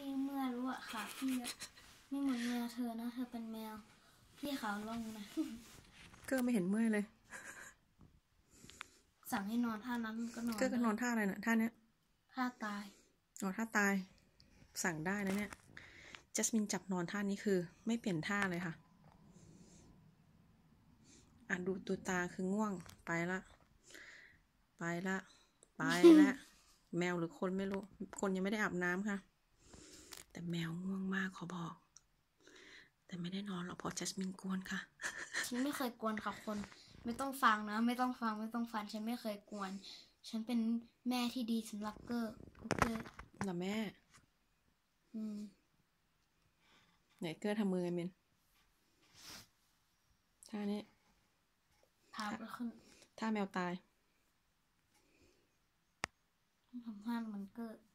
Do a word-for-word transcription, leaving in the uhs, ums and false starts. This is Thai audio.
พี่เมื่อรู้อะค่ะพี่ไม่เหมือนแมวเธอนะเธอเป็นแมวพี่ขาวลงนะเกื้อไม่เห็นเมื่อยเลยสั่งให้นอนท่านั้นก็นอนเกื้อก็นอนท่าอะไรน่ะท่าเนี้ยท่าตายอ๋อท่าตายสั่งได้นะเนี่ยจัสมินจับนอนท่านี้คือไม่เปลี่ยนท่าเลยค่ะอ่ะดูตัวตาคือง่วงไปละไปละไปละแมวหรือคนไม่รู้คนยังไม่ได้อาบน้ำค่ะแต่แมวง่วงมากขอบอกแต่ไม่ได้นอนหรอกเพราะจัสมินกวนค่ะฉันไม่เคยกวนค่ะคนไม่ต้องฟังนะไม่ต้องฟังไม่ต้องฟังฉันไม่เคยกวนฉันเป็นแม่ที่ดีสำหรับเกอร์เกอร์นะแม่อืมไหนเกอร์ทำมือไงเมนท่านี้พาไปขึ้นท่าแมวตายทำท่ามันเกอร์